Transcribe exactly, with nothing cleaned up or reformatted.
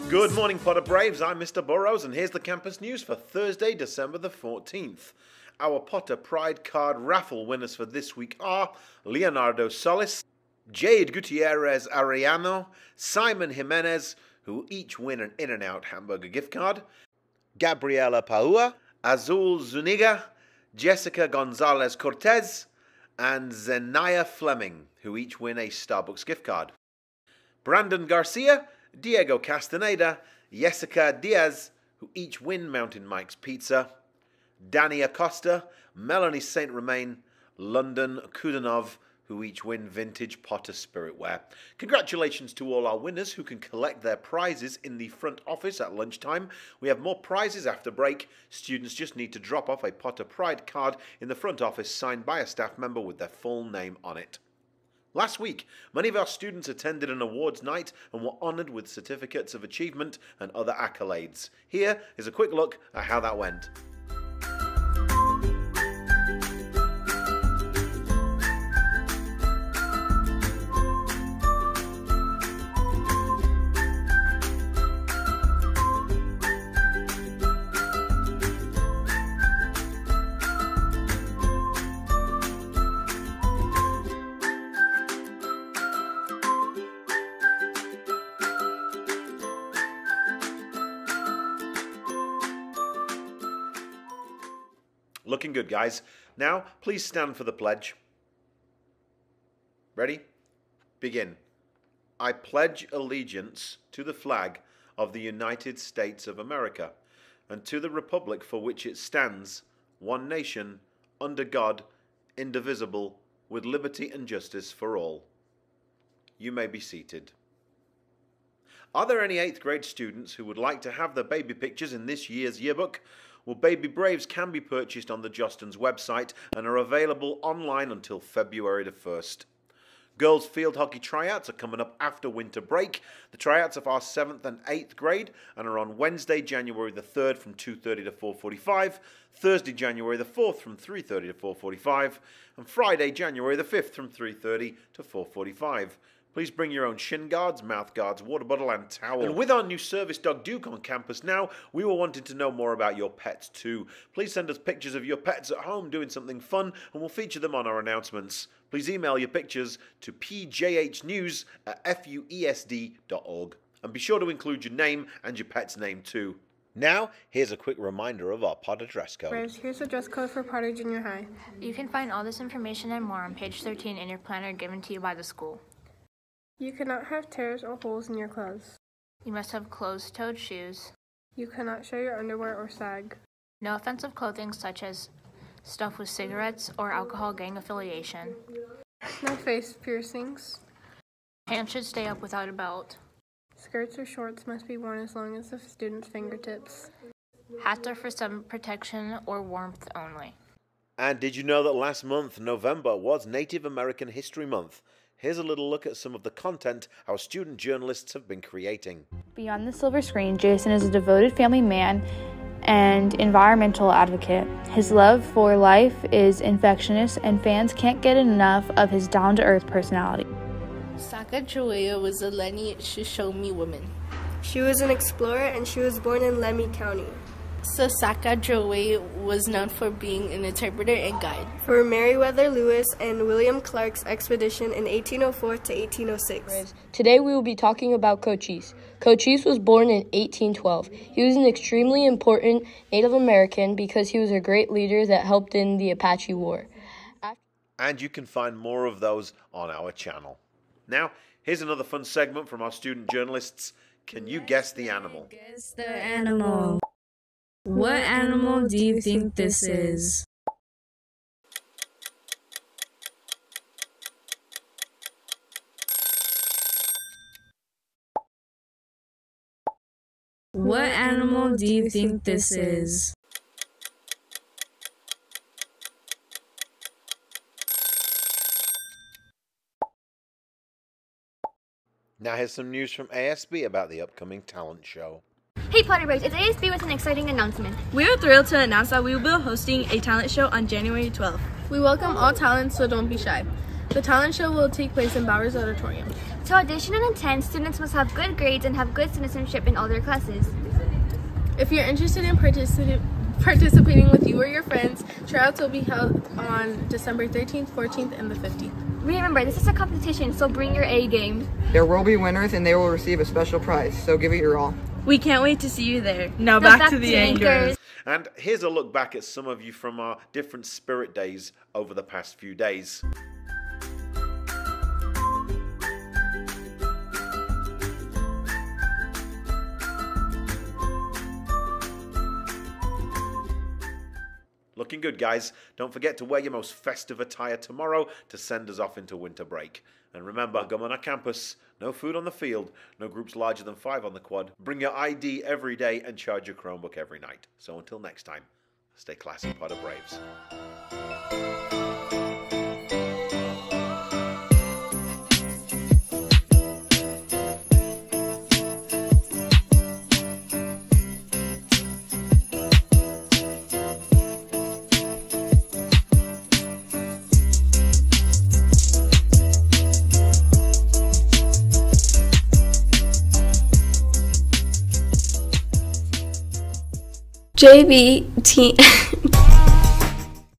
Good morning, Potter Braves. I'm Mister Burrows, and here's the campus news for Thursday, December the fourteenth. Our Potter Pride card raffle winners for this week are Leonardo Solis, Jade Gutierrez Arellano, Simon Jimenez, who each win an In-N-Out hamburger gift card, Gabriela Paua, Azul Zuniga, Jessica Gonzalez Cortez, and Zenaya Fleming, who each win a Starbucks gift card. Brandon Garcia, Diego Castaneda, Jessica Diaz, who each win Mountain Mike's Pizza, Danny Acosta, Melanie Saint Romain, London Kudanov, who each win Vintage Potter Spiritware. Congratulations to all our winners who can collect their prizes in the front office at lunchtime. We have more prizes after break. Students just need to drop off a Potter Pride card in the front office signed by a staff member with their full name on it. Last week, many of our students attended an awards night and were honoured with certificates of achievement and other accolades. Here is a quick look at how that went. Looking good, guys. Now, please stand for the pledge. Ready? Begin. I pledge allegiance to the flag of the United States of America and to the republic for which it stands, one nation, under God, indivisible, with liberty and justice for all. You may be seated. Are there any eighth grade students who would like to have their baby pictures in this year's yearbook? Well, Baby Braves can be purchased on the Jostens website and are available online until February the first. Girls field hockey tryouts are coming up after winter break. The tryouts are for our seventh and eighth grade and are on Wednesday, January the third from two thirty to four forty-five, Thursday, January the fourth from three thirty to four forty-five, and Friday, January the fifth from three thirty to four forty-five. Please bring your own shin guards, mouth guards, water bottle and towel. And with our new service dog Duke on campus now, we were wanting to know more about your pets too. Please send us pictures of your pets at home doing something fun and we'll feature them on our announcements. Please email your pictures to p j h news at f u e s d dot org. And be sure to include your name and your pet's name too. Now, here's a quick reminder of our Potter dress code. Braves, here's the dress code for Potter Junior High. You can find all this information and more on page thirteen in your planner given to you by the school. You cannot have tears or holes in your clothes. You must have closed-toed shoes. You cannot show your underwear or sag. No offensive clothing such as stuff with cigarettes or alcohol gang affiliation. No face piercings. Pants should stay up without a belt. Skirts or shorts must be worn as long as the student's fingertips. Hats are for sun protection or warmth only. And did you know that last month, November, was Native American History Month? Here's a little look at some of the content our student journalists have been creating. Beyond the silver screen, Jason is a devoted family man and environmental advocate. His love for life is infectious, and fans can't get enough of his down-to-earth personality. Sacagawea was a Lenni Shoshone woman. She was an explorer and she was born in Lemhi County. So Sacagawea was known for being an interpreter and guide for Meriwether Lewis and William Clark's expedition in eighteen oh four to eighteen oh six. Today we will be talking about Cochise. Cochise was born in eighteen twelve. He was an extremely important Native American because he was a great leader that helped in the Apache War. And you can find more of those on our channel. Now, here's another fun segment from our student journalists. Can you guess the animal? Guess the animal. What animal do you think this is? What animal do you think this is? Now here's some news from A S B about the upcoming talent show. Hey Potter Braves, it's A S B with an exciting announcement. We are thrilled to announce that we will be hosting a talent show on January twelfth. We welcome all talents, so don't be shy. The talent show will take place in Bowers Auditorium. To audition and attend, students must have good grades and have good citizenship in all their classes. If you're interested in partici- participating with you or your friends, tryouts will be held on December thirteenth, fourteenth, and the fifteenth. Remember, this is a competition, so bring your A game. There will be winners and they will receive a special prize, so give it your all. We can't wait to see you there. Now Now back, back to the to anchors. anchors. And here's a look back at some of you from our different spirit days over the past few days. Looking good, guys. Don't forget to wear your most festive attire tomorrow to send us off into winter break. And remember, come on our campus, no food on the field, no groups larger than five on the quad. Bring your I D every day and charge your Chromebook every night. So until next time, stay classy, Potter Braves. J B Team